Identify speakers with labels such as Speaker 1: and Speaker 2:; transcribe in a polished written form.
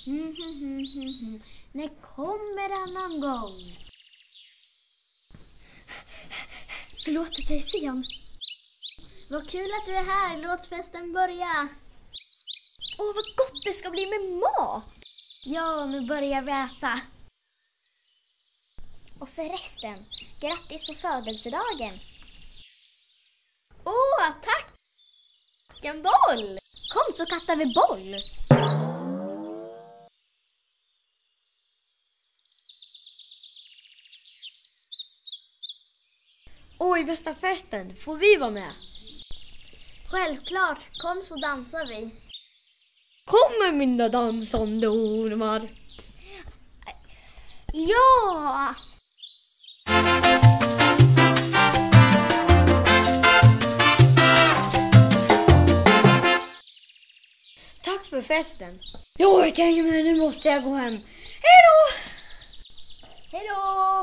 Speaker 1: När kommer han någon gång? Förlåt att jag är sen. Vad kul att du är här. Låt festen börja.
Speaker 2: Åh, vad gott det ska bli med mat.
Speaker 1: Ja, nu börjar vi äta.
Speaker 2: Och förresten, grattis på födelsedagen.
Speaker 1: Åh, tack! En boll!
Speaker 2: Kom så kastar vi boll.
Speaker 3: Åh, i bästa festen. Får vi vara med?
Speaker 1: Självklart, kom så dansar vi.
Speaker 3: Kommer mina dansande ormar.
Speaker 2: Ja!
Speaker 3: Tack för festen. Jag orkar inte mer, nu måste jag gå hem. Hej då!
Speaker 1: Hej då!